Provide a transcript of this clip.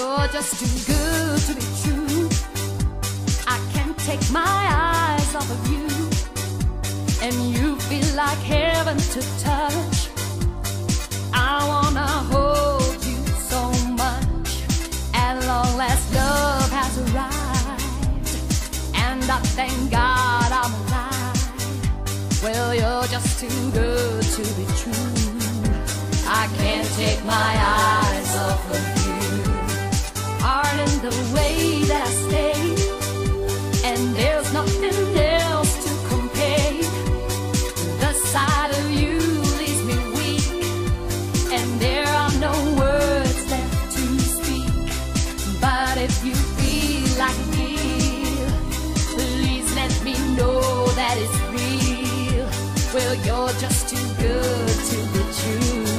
You're just too good to be true. I can't take my eyes off of you, and you feel like heaven to touch. I wanna hold you so much. At long last, love has arrived, and I thank God I'm alive. Well, you're just too good to be true. I can't take my eyes off of you. Heart in the way that I stay, and there's nothing else to compare. The sight of you leaves me weak, and there are no words left to speak. But if you feel like me, please let me know that it's real. Well, you're just too good to be true.